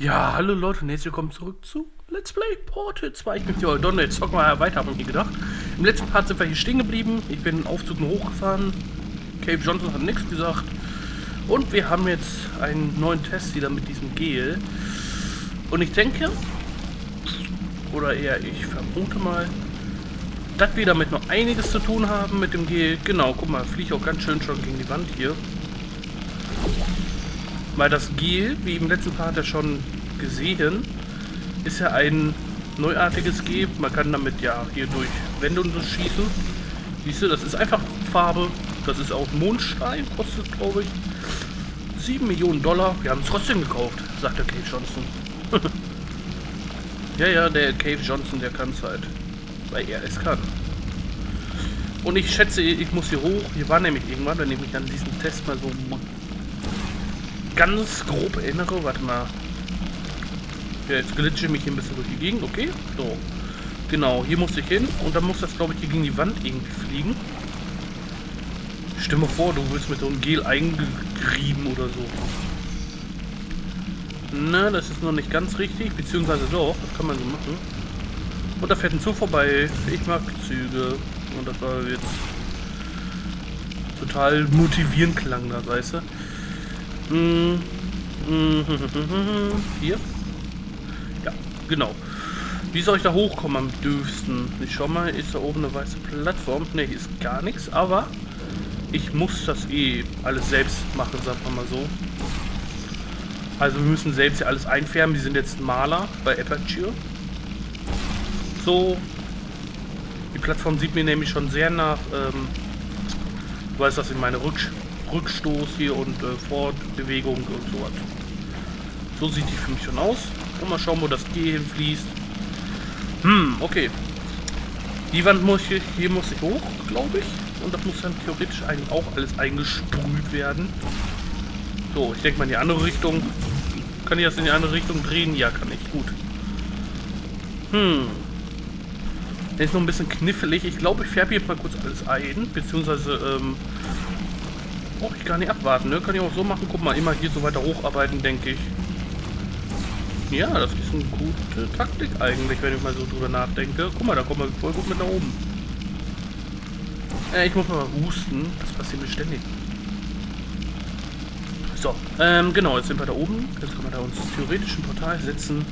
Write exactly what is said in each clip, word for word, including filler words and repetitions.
Ja, hallo Leute und herzlich willkommen zurück zu Let's Play Portal zwei. Ich bin hier Don, jetzt zocken wir weiter, habe ich mir gedacht. Im letzten Part sind wir hier stehen geblieben. Ich bin in Aufzug hochgefahren. Cave Johnson hat nichts gesagt. Und wir haben jetzt einen neuen Test wieder mit diesem Gel. Und ich denke, oder eher ich vermute mal, dass wir damit noch einiges zu tun haben mit dem Gel. Genau, guck mal, fliege auch ganz schön schon gegen die Wand hier. Weil das Gel, wie im letzten Part ja schon gesehen, ist ja ein neuartiges Gel. Man kann damit ja hier durch Wände und so schießen. Siehst du, das ist einfach Farbe. Das ist auch Mondstein, kostet glaube ich sieben Millionen Dollar. Wir haben es trotzdem gekauft, sagt der Cave Johnson. ja, ja, der Cave Johnson, der kann es halt. Weil er es kann. Und ich schätze, ich muss hier hoch. Hier war nämlich irgendwann, wenn ich mich an diesen Test mal so ganz grob erinnere. Warte mal. Ja, jetzt glitsche ich mich hier ein bisschen durch die Gegend. Okay, so. Genau, hier muss ich hin. Und dann muss das, glaube ich, hier gegen die Wand irgendwie fliegen. Stell dir vor, du wirst mit so einem Gel eingerieben oder so. Na, das ist noch nicht ganz richtig. Beziehungsweise doch, das kann man so machen. Und da fährt ein Zug vorbei. Ich mag Züge. Und das war jetzt total motivierend klang da, weißt du. Hm. Hier. Ja, genau. Wie soll ich da hochkommen am dürfsten? Ich schau mal, ist da oben eine weiße Plattform? Ne, hier ist gar nichts, aber ich muss das eh alles selbst machen, sagt man mal so. Also wir müssen selbst hier alles einfärben. Wir sind jetzt Maler bei Aperture. So. Die Plattform sieht mir nämlich schon sehr nach, ähm, du weißt, dass ich meine Rück Rückstoß hier und äh, Fortbewegung und so hat. So sieht die für mich schon aus. Und mal schauen, wo das G hinfließt. Hm, okay. Die Wand muss ich, hier muss ich hoch, glaube ich. Und das muss dann theoretisch eigentlich auch alles eingesprüht werden. So, ich denke mal in die andere Richtung. Kann ich das in die andere Richtung drehen? Ja, kann ich. Gut. Hm. Der ist noch ein bisschen knifflig. Ich glaube, ich färbe jetzt mal kurz alles ein. Beziehungsweise, ähm... brauche ich gar nicht abwarten, ne? Kann ich auch so machen. Guck mal, immer hier so weiter hocharbeiten, denke ich. Ja, das ist eine gute Taktik eigentlich, wenn ich mal so drüber nachdenke. Guck mal, da kommen wir voll gut mit nach oben. Äh, ich muss mal husten. Das passiert mir ständig. So, ähm, genau, jetzt sind wir da oben. Jetzt können wir da uns theoretisch ein Portal setzen.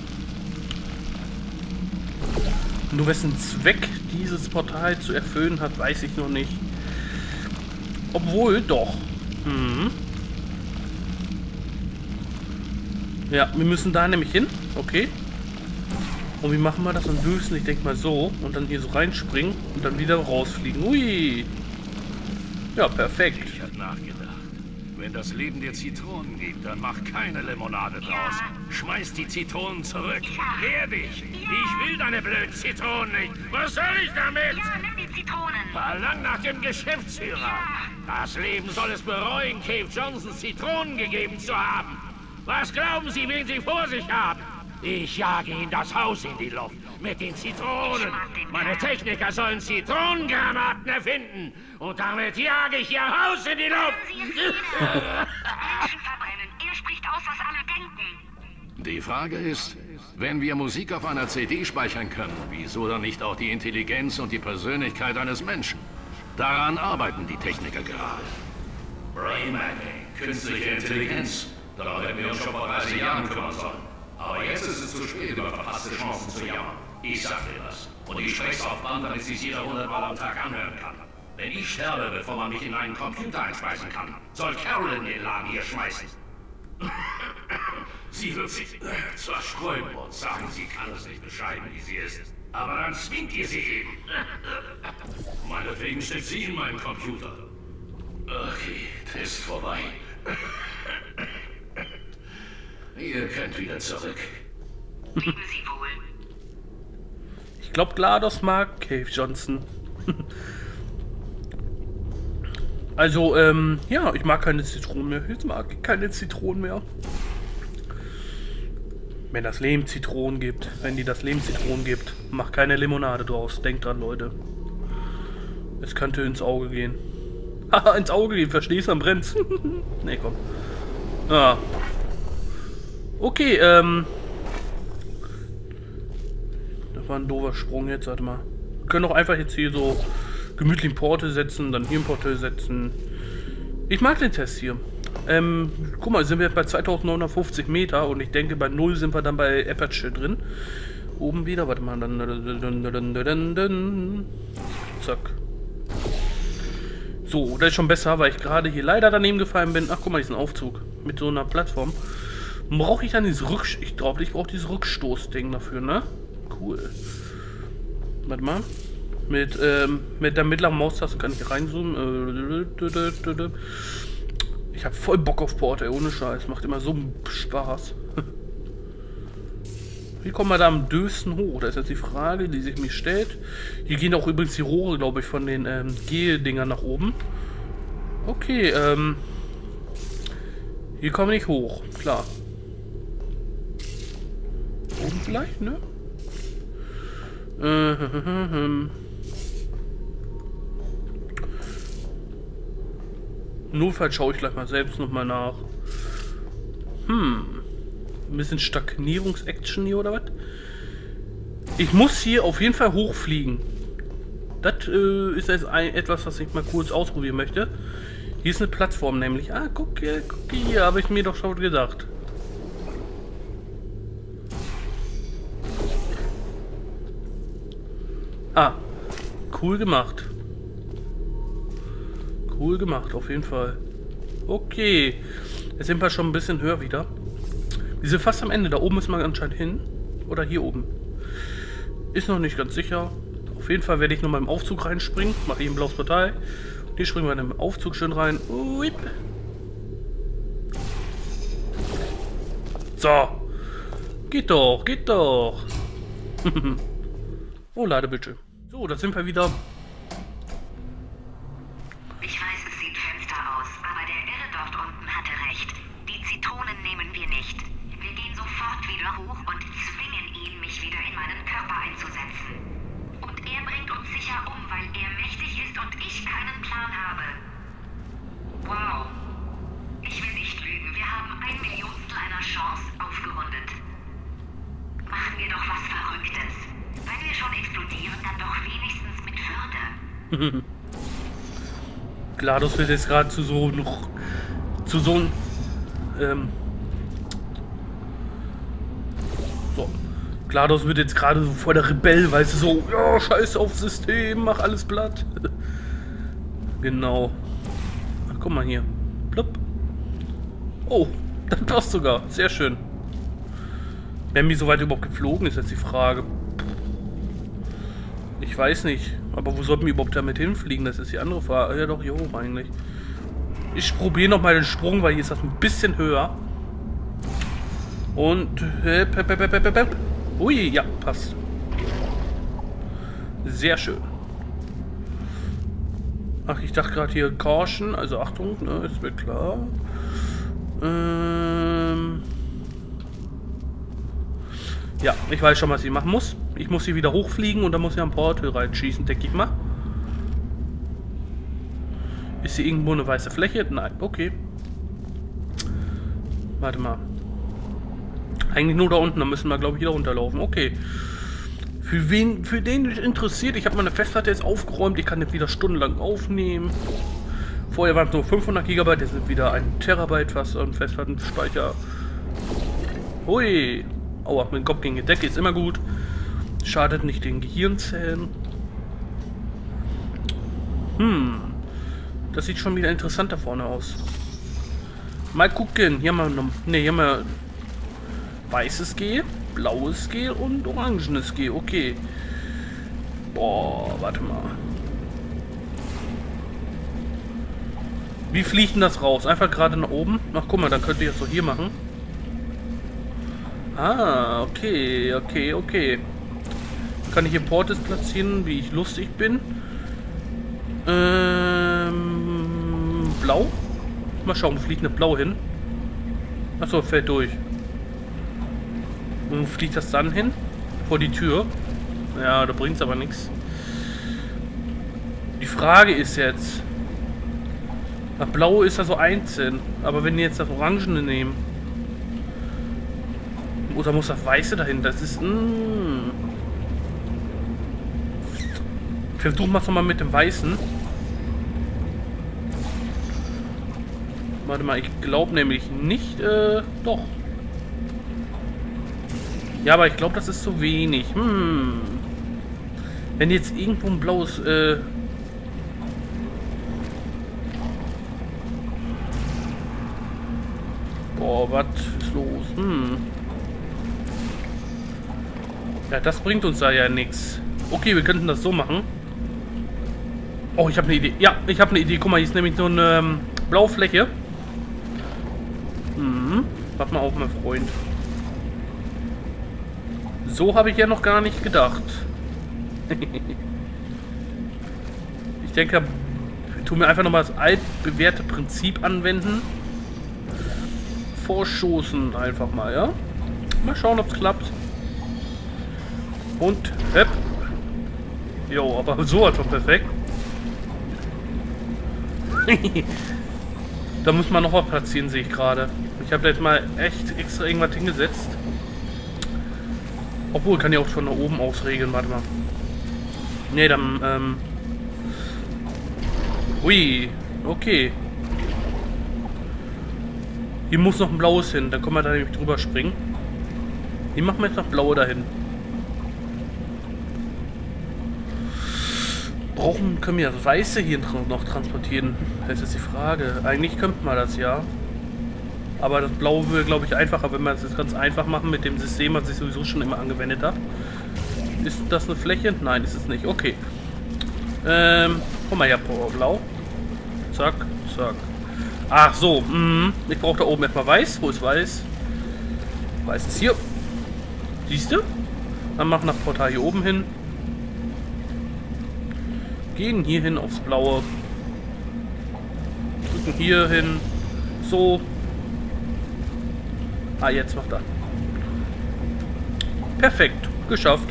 Nur wessen Zweck dieses Portal zu erfüllen hat, weiß ich noch nicht. Obwohl, doch. Mhm. Ja, wir müssen da nämlich hin. Okay. Und wie machen wir das am höchsten? Ich denke mal so. Und dann hier so reinspringen und dann wieder rausfliegen. Ui. Ja, perfekt. Ich habe nachgedacht. Wenn das Leben dir Zitronen gibt, dann mach keine Limonade draus. Schmeiß die Zitronen zurück. Wehr dich. Ich will deine blöden Zitronen nicht. Was soll ich damit? Ja, nimm die Zitronen. Verlang nach dem Geschäftsführer. Das Leben soll es bereuen, Cave Johnson Zitronen gegeben zu haben. Was glauben Sie, wen Sie vor sich haben? Ich jage Ihnen das Haus in die Luft mit den Zitronen. Meine Techniker sollen Zitronengranaten erfinden. Und damit jage ich Ihr Haus in die Luft. Menschen verbrennen. Er spricht aus, was alle denken. Die Frage ist, wenn wir Musik auf einer C D speichern können, wieso dann nicht auch die Intelligenz und die Persönlichkeit eines Menschen? Daran arbeiten die Techniker gerade. Brain Mapping, künstliche Intelligenz. Darum hätten wir uns schon vor dreißig Jahren kümmern sollen. Aber jetzt ist es zu spät, über verpasste Chancen zu jammern. Ich sag dir das. Und ich spreche auf Band, damit sich jeder hundert Mal am Tag anhören kann. Wenn ich sterbe, bevor man mich in einen Computer einspeisen kann, soll Carolyn den Laden hier schmeißen. Sie wird sich zwar sträuben und sagen, sie kann es nicht beschreiben, wie sie ist. Aber dann zwingt ihr sie eben. Meinetwegen steckt sie in meinen Computer. Okay, Test vorbei. Ihr könnt wieder zurück. Leben Sie wohl. Ich glaube, GLaDOS mag Cave Johnson. Also, ähm, ja, ich mag keine Zitronen mehr. Jetzt mag ich keine Zitronen mehr. Wenn das Leben Zitronen gibt, wenn die das Leben Zitronen gibt, mach keine Limonade draus. Denkt dran, Leute. Es könnte ins Auge gehen. Haha, ins Auge gehen, verstehst du, dann brennt's. Ne, komm. Ah. Okay, ähm, war ein doofer Sprung jetzt, warte mal. Wir können auch einfach jetzt hier so gemütlich Porte setzen, dann hier ein Portal setzen. Ich mag den Test hier. Ähm, guck mal, sind wir bei zweitausendneunhundertfünfzig Meter und ich denke bei null sind wir dann bei Aperture drin. Oben wieder, warte mal, dann, dann, dann, dann, dann. Zack. So, das ist schon besser, weil ich gerade hier leider daneben gefallen bin. Ach, guck mal, diesen Aufzug mit so einer Plattform. Brauche ich dann dieses Rückstoß? Ich glaube, ich brauche dieses Rückstoßding dafür, ne? Cool. Warte mal. Mit, ähm, mit der mittleren Maustaste kann ich reinzoomen. Ich habe voll Bock auf Port, ey, ohne Scheiß. Macht immer so Spaß. Wie kommen wir da am dösten hoch? Das ist jetzt die Frage, die sich mir stellt. Hier gehen auch übrigens die Rohre, glaube ich, von den ähm, Gel-Dingern nach oben. Okay, ähm... hier kommen wir nicht hoch, klar. Oben vielleicht, ne? Äh, Notfalls schaue ich gleich mal selbst nochmal nach. Hm. Ein bisschen Stagnierungs-Action hier oder was? Ich muss hier auf jeden Fall hochfliegen. Das äh, ist jetzt ein, etwas, was ich mal kurz ausprobieren möchte. Hier ist eine Plattform nämlich. Ah, guck, äh, guck hier, habe ich mir doch schon gedacht. Ah, cool gemacht. Cool gemacht, auf jeden Fall. Okay, jetzt sind wir schon ein bisschen höher wieder. Wir sind fast am Ende. Da oben müssen wir anscheinend hin. Oder hier oben. Ist noch nicht ganz sicher. Auf jeden Fall werde ich nochmal im Aufzug reinspringen. Mache ich ein blaues Portal. Und hier springen wir in den Aufzug schön rein. Uip. So. Geht doch, geht doch. Oh, Ladebildschirm. So, da sind wir wieder. Ich weiß, es sieht finster aus, aber der Irre dort unten hatte recht. Die Zitronen nehmen wir nicht. Wir gehen sofort wieder hoch und zwingen ihn, mich wieder in meinen Körper einzusetzen. Und er bringt uns sicher um, weil er mächtig ist und ich keinen Plan habe. Wow. Ich will nicht lügen. Wir haben ein Millionstel einer Chance aufgerundet. Machen wir doch was Verrücktes. Wenn wir schon explodieren, dann doch wenigstens mit Würde. GLaDOS wird jetzt gerade zu so noch zu so ein ähm, so GLaDOS wird jetzt gerade so vor der Rebell, weißt du, so, ja, scheiß aufs System, mach alles platt. Genau. Ach, guck mal hier. Plupp. Oh, das passt sogar. Sehr schön. Werden wir so weit überhaupt geflogen, ist jetzt die Frage. Ich weiß nicht. Aber wo sollten wir überhaupt damit hinfliegen? Das ist die andere Frage. Ja doch, hier oben eigentlich. Ich probiere nochmal den Sprung, weil hier ist das ein bisschen höher. Und... Ui, ja, passt. Sehr schön. Ach, ich dachte gerade hier Caution, also Achtung, ne, ist mir klar. Ähm... Ja, ich weiß schon, was ich machen muss. Ich muss hier wieder hochfliegen und dann muss ich am Portal reinschießen, denke ich mal. Ist hier irgendwo eine weiße Fläche? Nein, okay. Warte mal. Eigentlich nur da unten, da müssen wir, glaube ich, wieder runterlaufen. Okay. Für wen, für den mich interessiert, ich habe meine Festplatte jetzt aufgeräumt, ich kann jetzt wieder stundenlang aufnehmen. Vorher waren es nur fünfhundert Gigabyte, jetzt sind wieder ein Terabyte fast an Festplattenspeicher. Hui. Aua, mit dem Kopf gegen die Decke ist immer gut. Schadet nicht den Gehirnzellen. Hm. Das sieht schon wieder interessant da vorne aus. Mal gucken. Hier haben wir noch. Ne, hier haben wir weißes G, blaues G und orangenes G. Okay. Boah, warte mal. Wie fliegt denn das raus? Einfach gerade nach oben? Ach, guck mal, dann könnt ihr das so hier machen. Ah, okay, okay, okay. Kann ich hier Portes platzieren, wie ich lustig bin? Ähm, blau? Mal schauen, wo fliegt eine blau hin? Achso, fällt durch. Und wo fliegt das dann hin? Vor die Tür? Ja, da bringt es aber nichts. Die Frage ist jetzt... Ach, blau ist ja so einzeln. Aber wenn wir jetzt das Orangene nehmen... Oder muss das Weiße dahin? Das ist... Mh. Versuchen wir es nochmal mit dem Weißen. Warte mal, ich glaube nämlich nicht, äh, doch. Ja, aber ich glaube, das ist zu wenig. Hm. Wenn jetzt irgendwo ein blaues, äh... Boah, was ist los? Hm. Ja, das bringt uns da ja nichts. Okay, wir könnten das so machen. Oh, ich habe eine Idee. Ja, ich habe eine Idee. Guck mal, hier ist nämlich so eine ähm, blaue Fläche. Hm. Warte mal auf, mein Freund. So habe ich ja noch gar nicht gedacht. Ich denke, ich tue mir einfach nochmal das altbewährte Prinzip anwenden. Vorschoßen einfach mal, ja? Mal schauen, ob es klappt. Und, hepp. Jo, aber so hat schon perfekt. Da muss man noch was platzieren, sehe ich gerade. Ich habe jetzt mal echt extra irgendwas hingesetzt. Obwohl, kann ja auch schon nach oben ausregeln. Warte mal. Ne, dann, ähm... Ui, okay. Hier muss noch ein blaues hin. Dann können wir da nämlich drüber springen. Hier machen wir jetzt noch blaue dahin. Brauchen, können wir das Weiße hier noch transportieren? Das ist jetzt die Frage. Eigentlich könnte man das ja. Aber das Blaue wäre, glaube ich, einfacher, wenn wir es jetzt ganz einfach machen mit dem System, was ich sowieso schon immer angewendet habe. Ist das eine Fläche? Nein, ist es nicht. Okay. Ähm, guck mal her, blau. Zack, zack. Ach so, mh. Ich brauche da oben erstmal Weiß. Wo ist Weiß? Weiß ist hier. Siehst du? Dann machen wir das Portal hier oben hin. Gehen hier hin aufs Blaue. Drücken hier hin. So. Ah, jetzt macht er. Perfekt. Geschafft.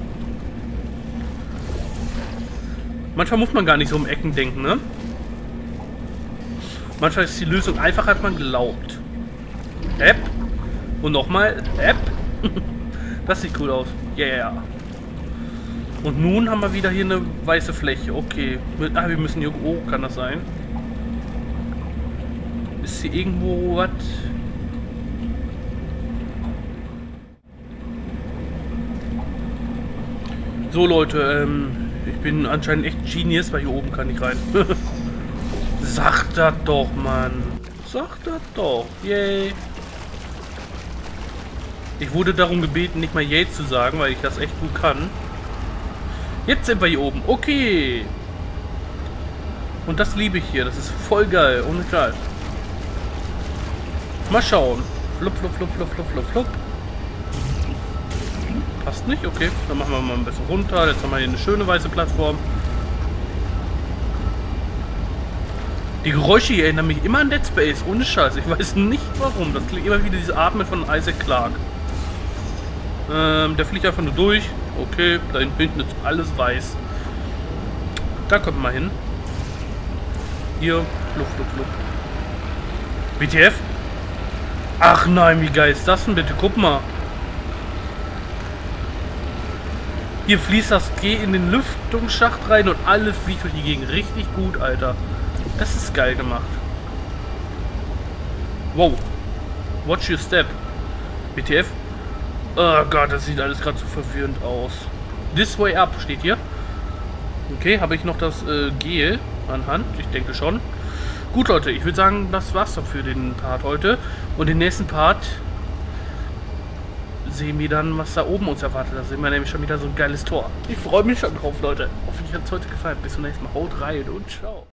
Manchmal muss man gar nicht so um Ecken denken, ne? Manchmal ist die Lösung einfacher, als man glaubt. App. Und nochmal. App. Das sieht cool aus. Yeah. Und nun haben wir wieder hier eine weiße Fläche. Okay. Ah, wir müssen hier... Oh, kann das sein? Ist hier irgendwo was... So Leute, ähm, ich bin anscheinend echt Genius, weil hier oben kann ich rein. Sag das doch, Mann. Sag das doch. Yay. Ich wurde darum gebeten, nicht mal Yay zu sagen, weil ich das echt gut kann. Jetzt sind wir hier oben. Okay. Und das liebe ich hier. Das ist voll geil. Ohne Scheiß. Mal schauen. Flup, flup, flup, flup, flup, flup, flup. Passt nicht? Okay, dann machen wir mal ein bisschen runter. Jetzt haben wir hier eine schöne weiße Plattform. Die Geräusche hier erinnern mich immer an Dead Space. Ohne Scheiß. Ich weiß nicht warum. Das klingt immer wieder diese Atmen von Isaac Clarke. Ähm, der fliegt einfach nur durch. Okay, da hinten ist alles weiß. Da kommt man hin. Hier. Flup, flup, flup. W T F? Ach nein, wie geil ist das denn bitte? Guck mal. Hier fließt das G in den Lüftungsschacht rein und alles fliegt durch die Gegend. Richtig gut, Alter. Das ist geil gemacht. Wow. Watch your step. W T F? Oh Gott, das sieht alles gerade so verwirrend aus. This way up steht hier. Okay, habe ich noch das äh, Gel anhand? Ich denke schon. Gut, Leute, ich würde sagen, das war's dann für den Part heute. Und den nächsten Part sehen wir dann, was da oben uns erwartet. Da sehen wir nämlich schon wieder so ein geiles Tor. Ich freue mich schon drauf, Leute. Hoffentlich hat es heute gefallen. Bis zum nächsten Mal. Haut rein und ciao.